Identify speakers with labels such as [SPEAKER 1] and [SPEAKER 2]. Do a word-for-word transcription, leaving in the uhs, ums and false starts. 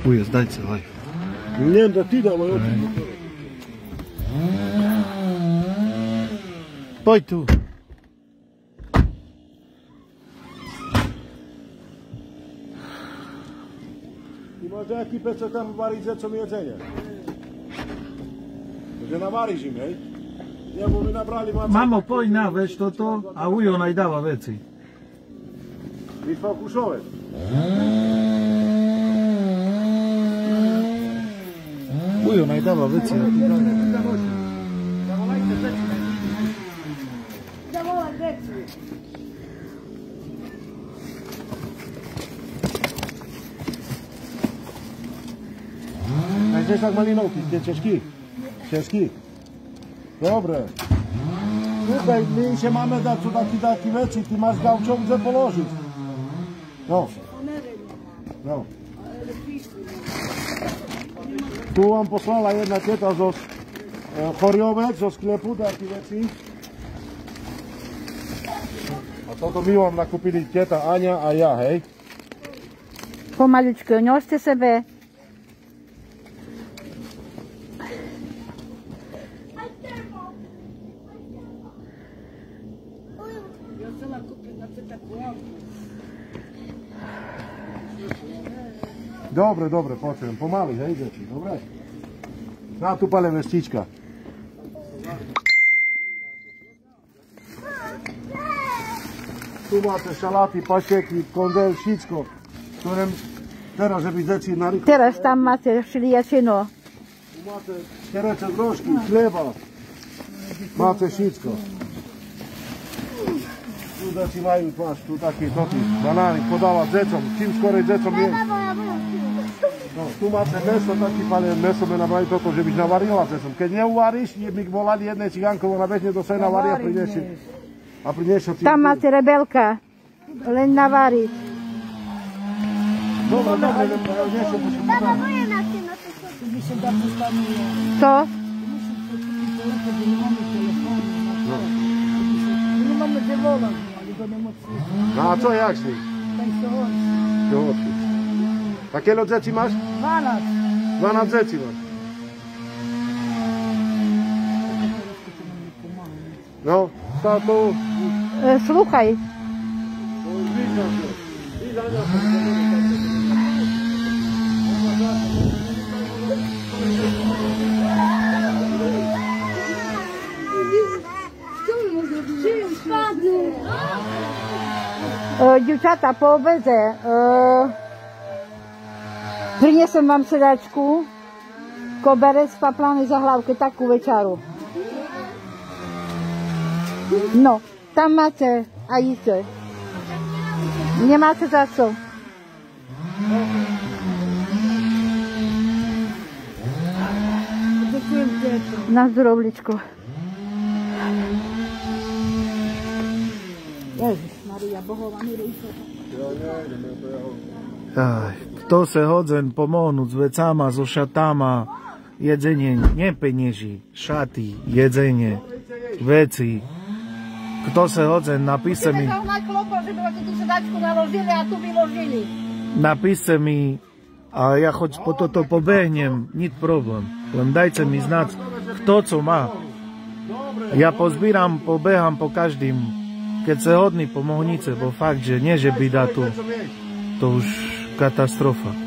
[SPEAKER 1] Ujez, daj celaj.
[SPEAKER 2] Nie, da ti dawaj oči.
[SPEAKER 1] Poj tu.
[SPEAKER 2] I może jaki peco tam warić zecom jedzenie? Že navariš im, hej? Ja, bo my nabrali...
[SPEAKER 1] Mamo, poj na, već toto, a ujo najdava veci.
[SPEAKER 2] Víš Falkušove?
[SPEAKER 1] Ujo najdava veci, a ti dalje.
[SPEAKER 3] Zavolaj veci.
[SPEAKER 2] Chceš tak malinovky, ste češky? Češky? Dobre. Słuchaj, my się mamy dać tu takie, takie rzeczy, ty masz gałczowce położyć. No. No. Tu wam poslala jedna teta zo e, Choriowiec, zo sklepu, takie rzeczy. A toto my wam nakupili teta Ania a ja, hej.
[SPEAKER 3] Pomaličko, noste sebe.
[SPEAKER 2] Dobre, dobre, počujem. Pomali, hej, deti, dobre? Na tu pale vestička. Tu máte šalaty, pašteky, kondel, všetko. Ktoré teraz, že by deti narýchlo...
[SPEAKER 3] Teraz tam máte šiliačino.
[SPEAKER 2] Tu máte škereče drožky, chleba. Máte všetko. Tu deti majú, máš tu taký, taký banány, podávať decom. Čím skorej decom je. No, tu máte meso, taký pale meso me nabrali toto, že byš navarila decom. Keď neuvaríš, mi volali jednej cigánkovo, ona bežne do sena varí a priniesie. A priniesie ti...
[SPEAKER 3] Tam máte rebelka. Len navariť.
[SPEAKER 2] Dobre, dobre, ja niečo musím podať.
[SPEAKER 3] Co?
[SPEAKER 2] No a co, jak z nich? Sjohodki. A kielo dzeci masz?
[SPEAKER 3] dvanásť.
[SPEAKER 2] dvanásť dzeci masz. No, táto...
[SPEAKER 3] E, Sluchaj. E, Dievčatá, po obede e, priniesem vám sedačku, koberec, paplany za hlavke, takú večaru. No, tam máte a jíte. Nemáte za co. Na zdravličko. Ježišmaria, Bohova milujte.
[SPEAKER 1] Kto se hodzen pomônuť s vecama, so šatama, jedzenie, nie penieži, šaty, jedzenie, veci. Kto se hodzen, napíše mi... Napíše mi a ja choď po toto pobehnem, nic problém. Len dajte mi znať, kto co má. Ja pozbíram, pobeham po každým. Keď se hodný pomohnice, bo fakt, že nie, že by dá tu, to už katastrofa.